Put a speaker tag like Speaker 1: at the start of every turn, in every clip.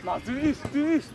Speaker 1: Nou, doe eens, doe eens.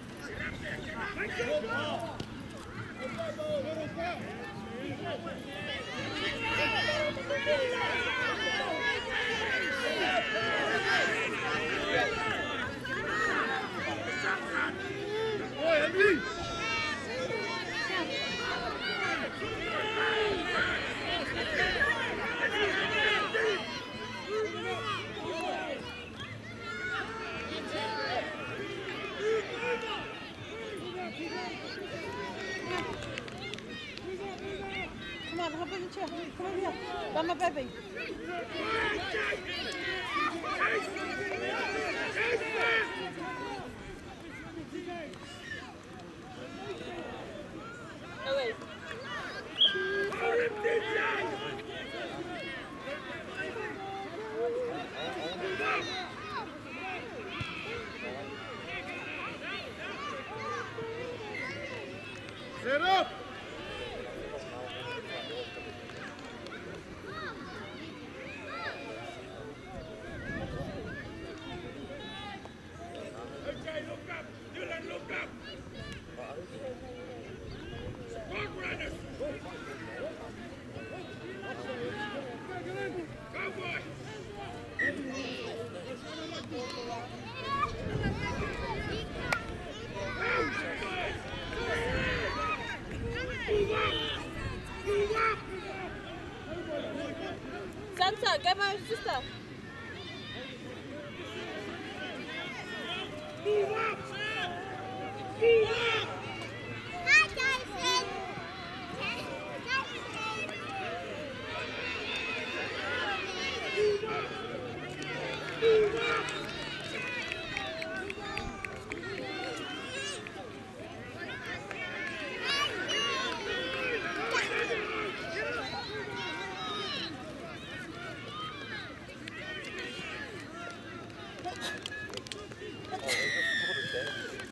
Speaker 2: Come on, hop in the chair. Come over here. By my baby. Away.
Speaker 1: Set up! Okay, look up! Dylan, look up! Spark runners! Go, boy!
Speaker 2: Sansa, get my sister.